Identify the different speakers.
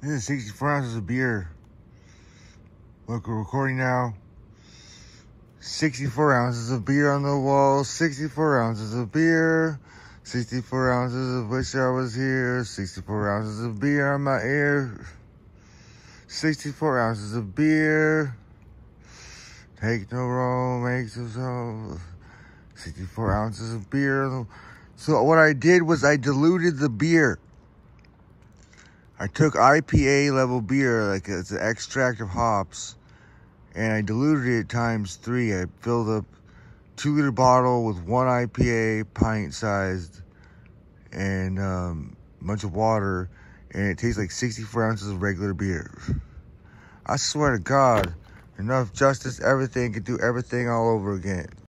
Speaker 1: This is 64 ounces of beer. Look, we're recording now. 64 ounces of beer on the wall. 64 ounces of beer. 64 ounces of wish I was here. 64 ounces of beer on my ear. 64 ounces of beer. Take no wrong, makes us all. 64 ounces of beer. So what I did was I diluted the beer. I took IPA level beer, like it's an extract of hops, and I diluted it times 3. I filled up 2-liter bottle with 1 IPA, pint sized, and a bunch of water, and it tastes like 64 ounces of regular beer. I swear to God, enough justice, everything could do everything all over again.